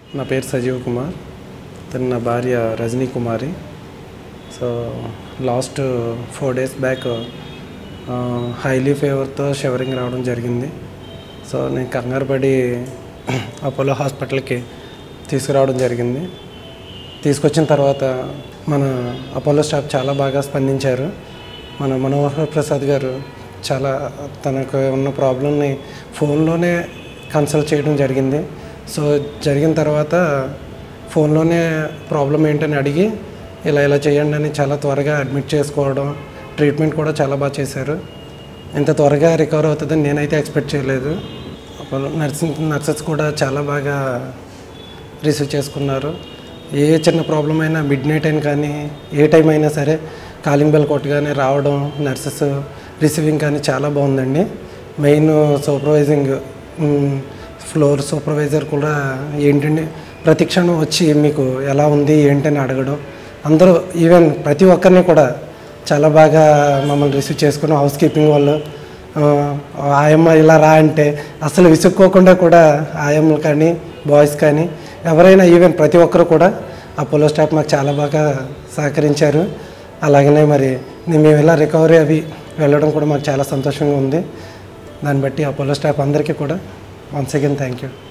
నా పేరు సజీవ్ కుమార్, తను నా భార్య Rajani Kumari. So last 4 days back highly ఫీవర్తో షివరింగ్ రావడం జరిగింది. సో నేను కంగారు పడి అపోలో హాస్పిటల్కి తీసుకురావడం జరిగింది. తీసుకొచ్చిన తర్వాత మన అపోలో స్టాఫ్ చాలా బాగా స్పందించారు. మన మనోహర్ ప్రసాద్ గారు చాలా తనకు ఉన్న ప్రాబ్లమ్ని ఫోన్లోనే కన్సల్ట్ చేయడం జరిగింది. సో జరిగిన తర్వాత ఫోన్లోనే ప్రాబ్లం ఏంటని అడిగి ఇలా చేయండి అని చాలా త్వరగా అడ్మిట్ చేసుకోవడం, ట్రీట్మెంట్ కూడా చాలా బాగా చేశారు. ఇంత త్వరగా రికవర్ అవుతుందని నేనైతే ఎక్స్పెక్ట్ చేయలేదు. నర్సెస్ కూడా చాలా బాగా రిసీవ్ చేసుకున్నారు. ఏ చిన్న ప్రాబ్లం అయినా మిడ్ నైట్ అయినా కానీ ఏ టైం అయినా సరే కాలింగ్ బెల్ కొట్టగానే రావడం, నర్సెస్ రిసీవింగ్ కానీ చాలా బాగుందండి. మెయిన్ సూపర్వైజింగ్ ఫ్లోర్ సూపర్వైజర్ కూడా ఏంటండి ప్రతి క్షణం వచ్చి మీకు ఎలా ఉంది ఏంటని అడగడం, అందరూ ఈవెన్ ప్రతి ఒక్కరిని కూడా చాలా బాగా మమ్మల్ని రిసీవ్ చేసుకుని హౌస్ కీపింగ్ వాళ్ళు ఆయమ్మ ఇలా రా అంటే అసలు విసుక్కోకుండా కూడా ఆయమ్మలు కానీ బాయ్స్ కానీ ఎవరైనా ఈవెన్ ప్రతి ఒక్కరు కూడా అపోలో స్టాఫ్ మాకు చాలా బాగా సహకరించారు. అలాగనే మరి మేము ఇలా రికవరీ అవి వెళ్ళడం కూడా మాకు చాలా సంతోషంగా ఉంది. దాన్ని బట్టి అపోలో స్టాఫ్ అందరికీ కూడా వన్స్ అగైన్ థ్యాంక్ యూ.